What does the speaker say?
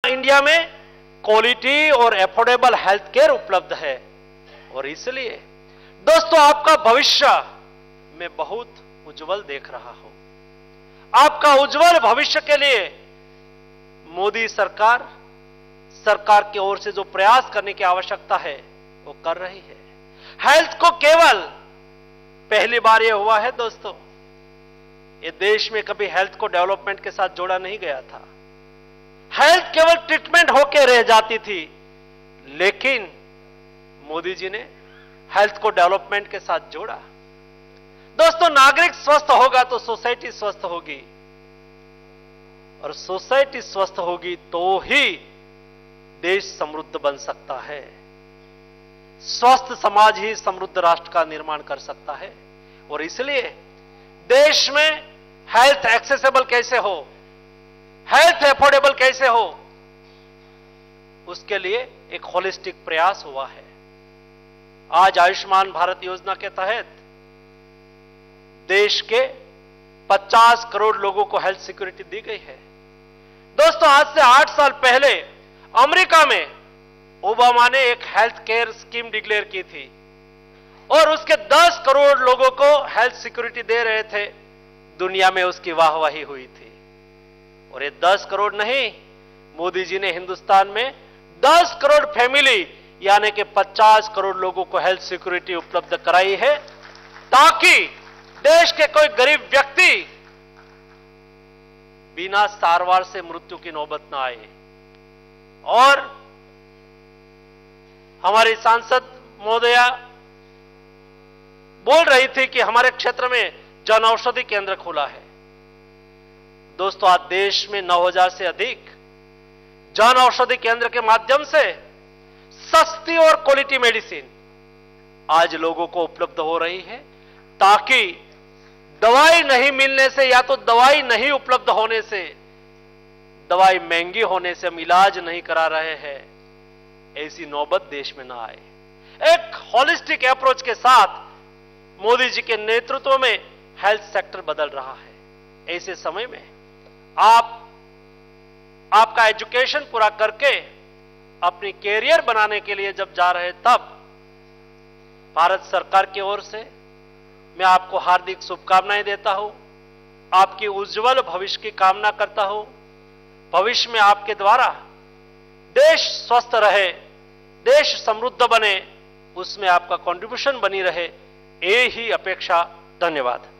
India में quality और affordable health care उपलब्ध है। और इसलिए दोस्तों आपका भविष्य मैं बहुत उज्जवल देख रहा हूं। आपका उज्जवल भविष्य के लिए मोदी सरकार की ओर से जो प्रयास करने की आवश्यकता है वो कर रही है। हेल्थ को केवल पहली बार ये हुआ है दोस्तों, ये देश में कभी हेल्थ को डेवलपमेंट के साथ जोड़ा नहीं गया था। हेल्थ केवल ट्रीटमेंट होकर रह जाती थी, लेकिन मोदी जी ने हेल्थ को डेवलपमेंट के साथ जोड़ा। दोस्तों नागरिक स्वस्थ होगा तो सोसाइटी स्वस्थ होगी, और सोसाइटी स्वस्थ होगी तो ही देश समृद्ध बन सकता है। स्वस्थ समाज ही समृद्ध राष्ट्र का निर्माण कर सकता है। और इसलिए देश में हेल्थ एक्सेसिबल कैसे हो, हेल्थ एफोर्डेबल कैसे हो, उसके लिए एक होलिस्टिक प्रयास हुआ है। आज आयुष्मान भारत योजना के तहत देश के 50 करोड़ लोगों को हेल्थ सिक्योरिटी दी गई है। दोस्तों आज से 8 साल पहले अमेरिका में ओबामा ने एक हेल्थ केयर स्कीम डिक्लेयर की थी और उसके 10 करोड़ लोगों को हेल्थ सिक्योरिटी दे रहे थे। दुनिया में उसकी वाहवाही हुई थी। और ये 10 करोड़ नहीं, मोदी जी ने हिंदुस्तान में 10 करोड़ फैमिली यानी कि 50 करोड़ लोगों को हेल्थ सिक्योरिटी उपलब्ध कराई है, ताकि देश के कोई गरीब व्यक्ति बिना सारवार से मृत्यु की नौबत ना आए। और हमारी सांसद महोदया बोल रही थी कि हमारे क्षेत्र में जन औषधि केंद्र खुला है। दोस्तों आज देश में 9000 से अधिक जन औषधि केंद्र के माध्यम से सस्ती और क्वालिटी मेडिसिन आज लोगों को उपलब्ध हो रही है, ताकि दवाई नहीं मिलने से या तो दवाई नहीं उपलब्ध होने से, दवाई महंगी होने से हम इलाज नहीं करा रहे हैं, ऐसी नौबत देश में ना आए। एक होलिस्टिक अप्रोच के साथ मोदी जी के नेतृत्व में हेल्थ सेक्टर बदल रहा है। ऐसे समय में आपका एजुकेशन पूरा करके अपनी कैरियर बनाने के लिए जब जा रहे, तब भारत सरकार की ओर से मैं आपको हार्दिक शुभकामनाएं देता हूं। आपकी उज्जवल भविष्य की कामना करता हूं। भविष्य में आपके द्वारा देश स्वस्थ रहे, देश समृद्ध बने, उसमें आपका कंट्रीब्यूशन बनी रहे, ये ही अपेक्षा। धन्यवाद।